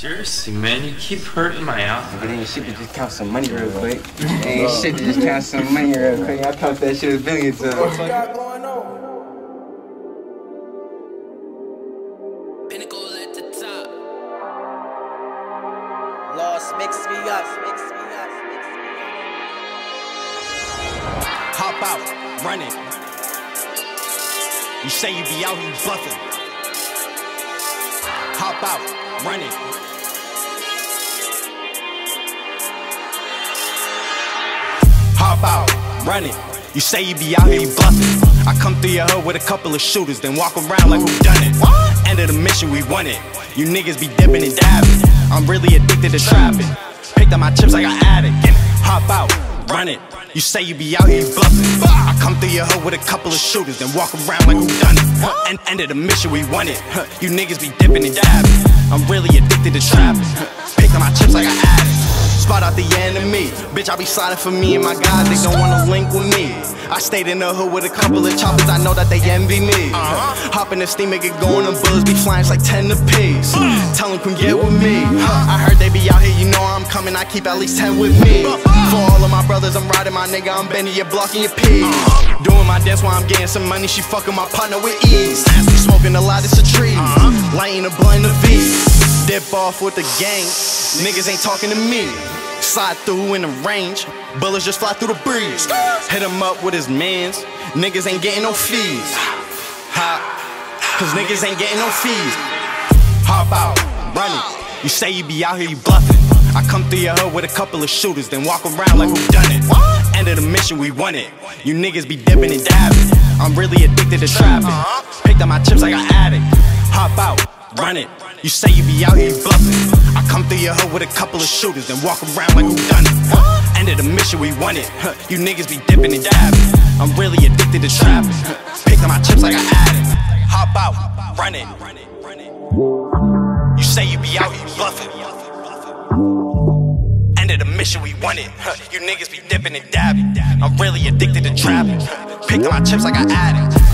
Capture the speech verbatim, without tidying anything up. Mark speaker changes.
Speaker 1: Seriously, man, you keep hurting my outfit.
Speaker 2: But ain't shit to just count some money real quick. Ain't shit to just count some money real quick. I count that shit a billion times.
Speaker 3: What you got going on?
Speaker 4: Pinnacle at the top.
Speaker 3: Lost mix me up, mix me up, mix me up.
Speaker 5: Hop out, run it. You say you be out here bluffing. Hop out, run it. Hop out, run it. You say you be out here bluffing. I come through your hood with a couple of shooters, then walk around like who done it. End of the mission, we won it. You niggas be dipping and dabbing. I'm really addicted to trapping. Picked up my chips like an addict. Hop out, run it. You say you be out here bluffing. I come through your hood with a couple of shooters, then walk around like who done it. End, end of the mission, we won it. You niggas be dipping and dabbing. I'm really addicted to trapping. Picked up my chips like an addict. Spot out the enemy. Bitch, I be sliding for me and my guys, they don't wanna link with me. I stayed in the hood with a couple of choppers, I know that they envy me. uh-huh. Hop in the steam, make it going, them bullets be flying like ten apiece. uh. Tell them come get with me. uh. I heard they be out here, you know I'm coming, I keep at least ten with me. For all of my brothers, I'm riding my nigga, I'm bending your block and your peas. uh. Doing my dance while I'm getting some money, she fucking my partner with ease. Smoking a lot, it's a tree. uh-huh. Lighting a blunt, a V. Dip off with the gang, niggas ain't talking to me. Slide through in the range, bullets just fly through the breeze. Hit him up with his mans, niggas ain't getting no fees. Hop, cause niggas ain't getting no fees. Hop out, run it. You say you be out here, you bluffing. I come through your hood with a couple of shooters, then walk around like who done it. End of the mission, we won it. You niggas be dipping and dabbing. I'm really addicted to trapping. Picked up my chips like an addict. Hop out, run it. You say you be out here, you bluffing. I come through your hood with a couple of shooters, then walk around like who done it. End of the mission, we won it. You niggas be dipping and dabbing. I'm really addicted to trapping. Picked up my chips like an addict. Hop out, run it. You say you be out here, bluffing. End of the mission, we won it. You niggas be dipping and dabbing. I'm really addicted to trapping. Picked up my chips like an addict.